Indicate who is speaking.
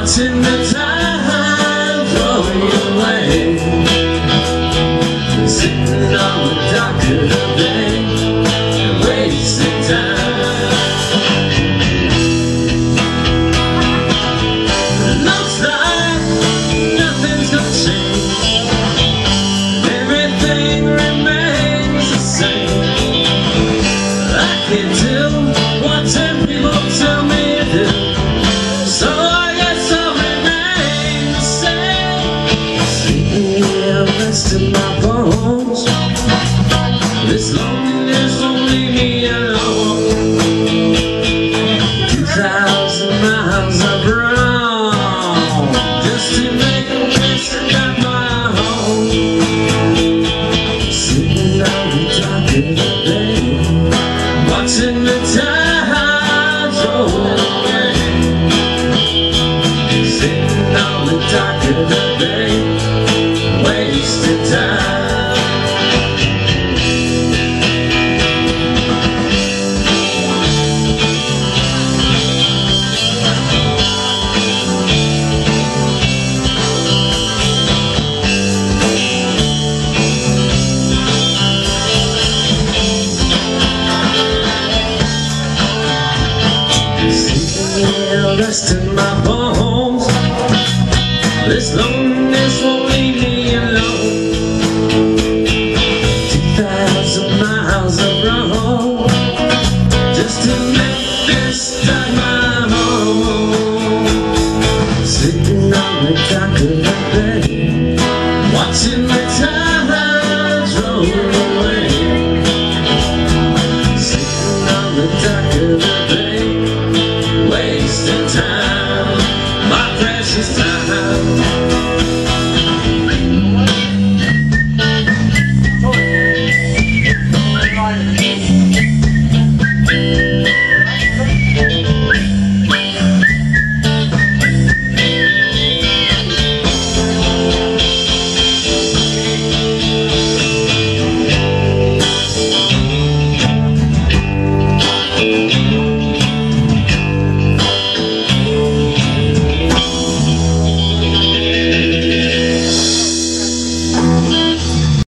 Speaker 1: watching the time flowing away, sitting on the dock of the bay and wasting time. It looks like nothing's gonna change, everything remains the same. I can't do what 10 people tell me to do, so I guess I'll remain the same. Sleeping here, resting my bones. This loneliness won't leave me alone. 2,000 miles I've run just to make a place to call my home. Sitting on the dock of the bay, watching the tides rolling away, sitting on the dock of the bay, wasting time. Resting my bones. This loneliness won't leave me alone. 2,000 miles of road just to make this time my home. Sitting on the dock of the bay, watching the tides roll away, sitting on the dock of the bay, wasting time, my precious time.